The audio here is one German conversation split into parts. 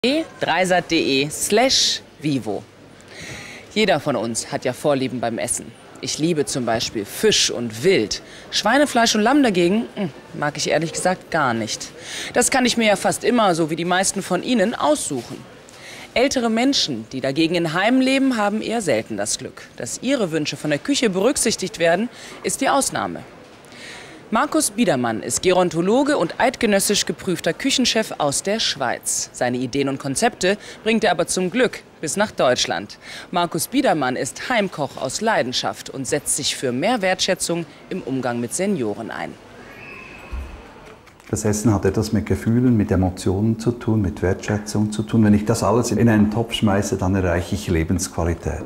dreisat.de/vivo. Jeder von uns hat ja Vorlieben beim Essen. Ich liebe zum Beispiel Fisch und Wild. Schweinefleisch und Lamm dagegen mag ich ehrlich gesagt gar nicht. Das kann ich mir ja fast immer, so wie die meisten von Ihnen, aussuchen. Ältere Menschen, die dagegen in Heimen leben, haben eher selten das Glück. Dass ihre Wünsche von der Küche berücksichtigt werden, ist die Ausnahme. Markus Biedermann ist Gerontologe und eidgenössisch geprüfter Küchenchef aus der Schweiz. Seine Ideen und Konzepte bringt er aber zum Glück bis nach Deutschland. Markus Biedermann ist Heimkoch aus Leidenschaft und setzt sich für mehr Wertschätzung im Umgang mit Senioren ein. Das Essen hat etwas mit Gefühlen, mit Emotionen zu tun, mit Wertschätzung zu tun. Wenn ich das alles in einen Topf schmeiße, dann erreiche ich Lebensqualität.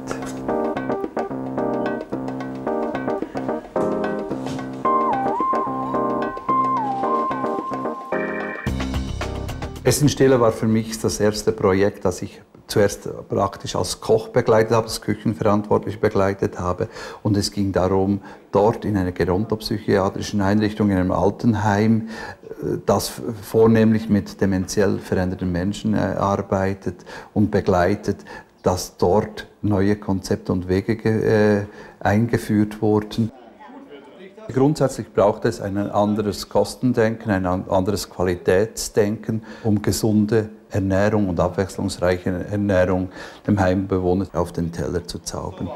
Essenstelle war für mich das erste Projekt, das ich zuerst praktisch als Koch begleitet habe, als Küchenverantwortlich begleitet habe. Und es ging darum, dort in einer gerontopsychiatrischen Einrichtung, in einem Altenheim, das vornehmlich mit dementiell veränderten Menschen arbeitet und begleitet, dass dort neue Konzepte und Wege eingeführt wurden. Grundsätzlich braucht es ein anderes Kostendenken, ein anderes Qualitätsdenken, um gesunde Ernährung und abwechslungsreiche Ernährung dem Heimbewohner auf den Teller zu zaubern.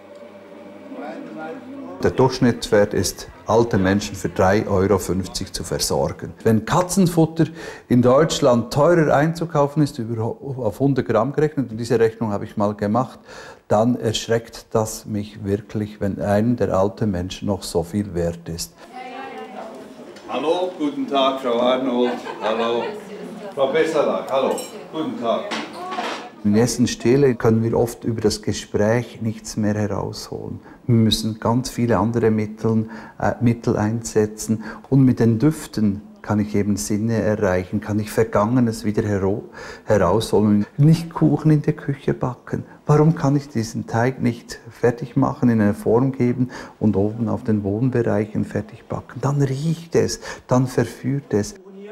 Der Durchschnittswert ist, alte Menschen für 3,50 € zu versorgen. Wenn Katzenfutter in Deutschland teurer einzukaufen ist, auf 100 Gramm gerechnet, und diese Rechnung habe ich mal gemacht, dann erschreckt das mich wirklich, wenn einem der alten Menschen noch so viel wert ist. Hallo, guten Tag, Frau Arnold. Hallo. Frau Bessalak, hallo. Guten Tag. In Essenstelle können wir oft über das Gespräch nichts mehr herausholen. Wir müssen ganz viele andere Mittel einsetzen. Und mit den Düften kann ich eben Sinne erreichen, kann ich Vergangenes wieder herausholen. Nicht Kuchen in der Küche backen. Warum kann ich diesen Teig nicht fertig machen, in eine Form geben und oben auf den Bodenbereichen fertig backen? Dann riecht es, dann verführt es.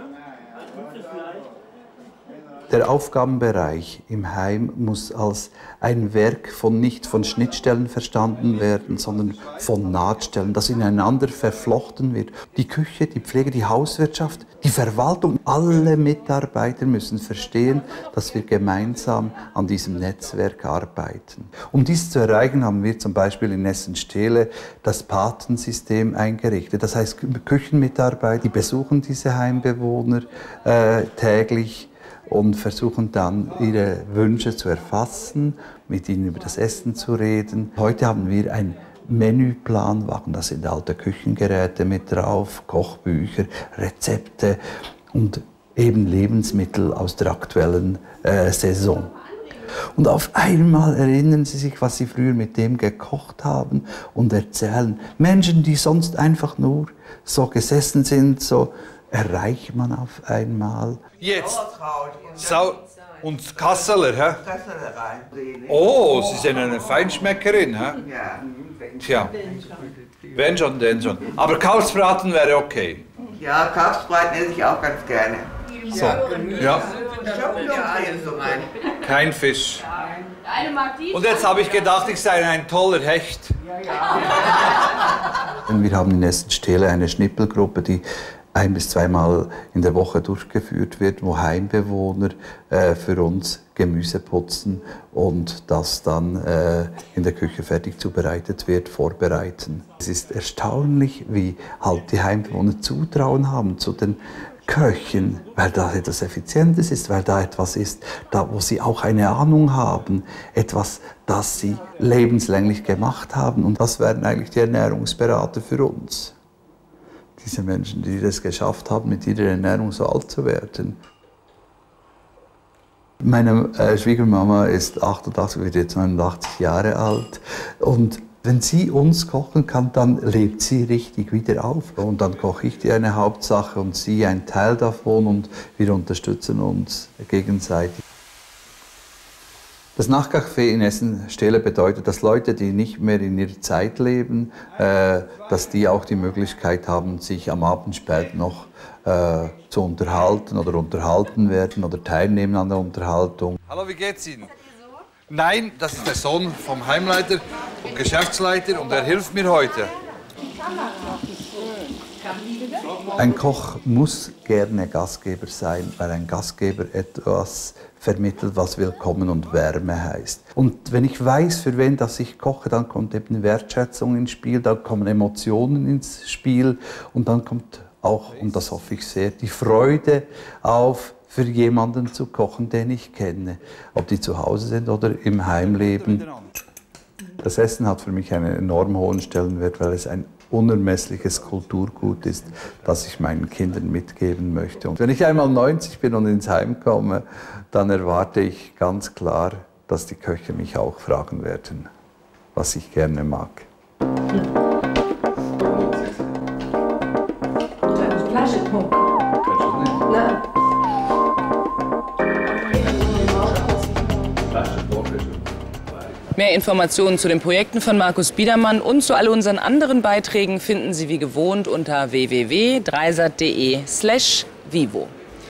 Der Aufgabenbereich im Heim muss als ein Werk nicht von Schnittstellen verstanden werden, sondern von Nahtstellen, das ineinander verflochten wird. Die Küche, die Pflege, die Hauswirtschaft, die Verwaltung, alle Mitarbeiter müssen verstehen, dass wir gemeinsam an diesem Netzwerk arbeiten. Um dies zu erreichen, haben wir zum Beispiel in Essenstele das Patensystem eingerichtet. Das heißt, Küchenmitarbeiter, die besuchen diese Heimbewohner täglich und versuchen dann, ihre Wünsche zu erfassen, mit ihnen über das Essen zu reden. Heute haben wir einen Menüplanwagen, da sind alte Küchengeräte mit drauf, Kochbücher, Rezepte und eben Lebensmittel aus der aktuellen Saison. Und auf einmal erinnern sie sich, was sie früher mit dem gekocht haben und erzählen. Menschen, die sonst einfach nur so gesessen sind, so erreicht man auf einmal. Jetzt, und Kasseler, hä? Oh, Sie sind eine Feinschmeckerin, hä? Ja. Tja, wenn schon, denn schon. Aber Kalbsbraten wäre okay. Ja, Kalbsbraten esse ich auch ganz gerne. So, ja. Kein Fisch. Und jetzt habe ich gedacht, ich sei ein toller Hecht. Wir haben in Essenstele eine Schnippelgruppe, die 1- bis 2-mal in der Woche durchgeführt wird, wo Heimbewohner für uns Gemüse putzen und das dann in der Küche fertig zubereitet wird, vorbereiten. Es ist erstaunlich, wie halt die Heimbewohner Zutrauen haben zu den Köchen, weil da etwas Effizientes ist, weil da etwas ist, da wo sie auch eine Ahnung haben, etwas, das sie lebenslänglich gemacht haben. Und das wären eigentlich die Ernährungsberater für uns. Diese Menschen, die das geschafft haben, mit ihrer Ernährung so alt zu werden. Meine Schwiegermama ist 88, wird jetzt 89 Jahre alt. Und wenn sie uns kochen kann, dann lebt sie richtig wieder auf. Und dann koche ich dir eine Hauptsache und sie ein Teil davon und wir unterstützen uns gegenseitig. Das Nachtcafé in Essen-Stehle bedeutet, dass Leute, die nicht mehr in ihrer Zeit leben, dass die auch die Möglichkeit haben, sich am Abend spät noch zu unterhalten oder unterhalten werden oder teilnehmen an der Unterhaltung. Hallo, wie geht's Ihnen? Nein, das ist der Sohn vom Heimleiter und Geschäftsleiter und er hilft mir heute. Ein Koch muss gerne Gastgeber sein, weil ein Gastgeber etwas vermittelt, was Willkommen und Wärme heißt. Und wenn ich weiß, für wen das ich koche, dann kommt eben Wertschätzung ins Spiel, dann kommen Emotionen ins Spiel und dann kommt auch, und das hoffe ich sehr, die Freude auf, für jemanden zu kochen, den ich kenne. Ob die zu Hause sind oder im Heimleben. Das Essen hat für mich einen enorm hohen Stellenwert, weil es ein unermessliches Kulturgut ist, das ich meinen Kindern mitgeben möchte. Und wenn ich einmal 90 bin und ins Heim komme, dann erwarte ich ganz klar, dass die Köche mich auch fragen werden, was ich gerne mag. Mehr Informationen zu den Projekten von Markus Biedermann und zu all unseren anderen Beiträgen finden Sie wie gewohnt unter www.dreisat.de/vivo.